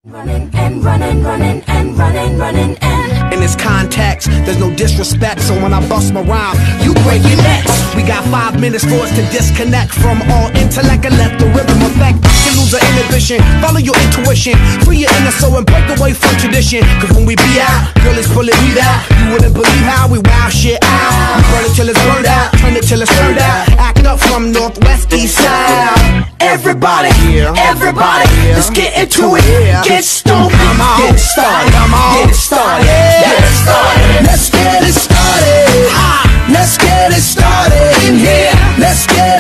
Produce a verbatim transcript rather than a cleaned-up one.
Running and running, running and running, running and in this context, there's no disrespect, so when I bust my rhyme, you break your necks. We got five minutes for us to disconnect from all intellect and let the rhythm affect. You lose the inhibition, follow your intuition, free your inner soul and break away from tradition. Cause when we be out, girl, it's pulling me out. You wouldn't believe how we wow shit out. We burn it till it's burned out, turn it till it's turned out. Act up from northwest, east side. Everybody, everybody, let's get into it. Get stoked, get it started, get it started, get it started. Let's get it started. Let's get it started in here. Let's get